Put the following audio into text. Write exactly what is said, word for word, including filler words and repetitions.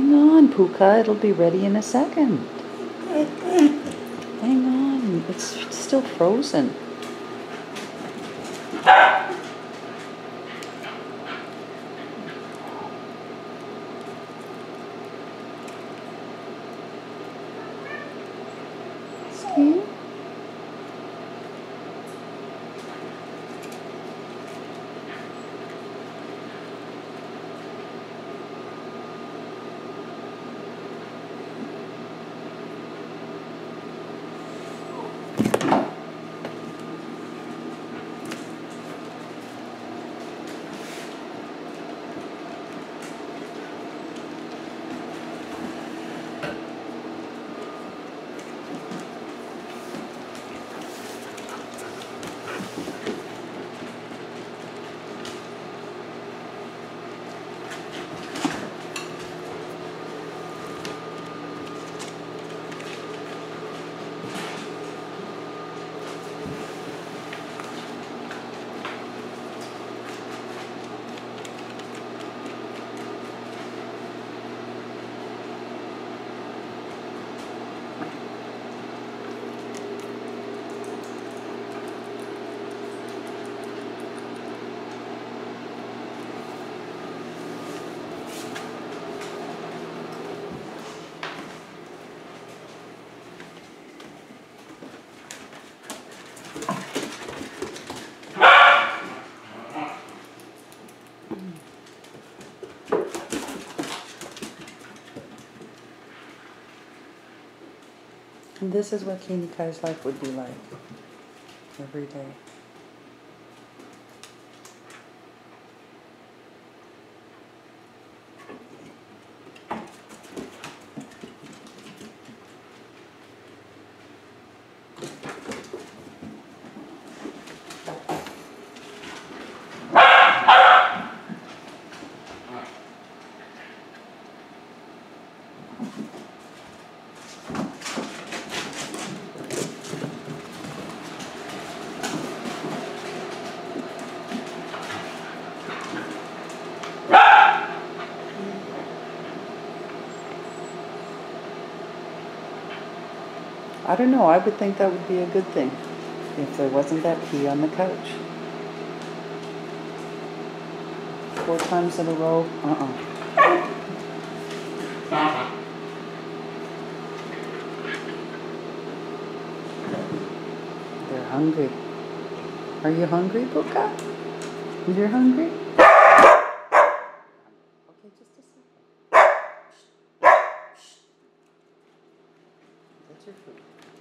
Hang on, Puka. It'll be ready in a second. Hang on. It's still frozen. See? And this is what Kini Kai's life would be like every day. I don't know, I would think that would be a good thing if there wasn't that pee on the couch. Four times in a row, uh-uh. They're hungry. Are you hungry, Puka? You're hungry? Okay, just a second. Shh. Shh. That's your food.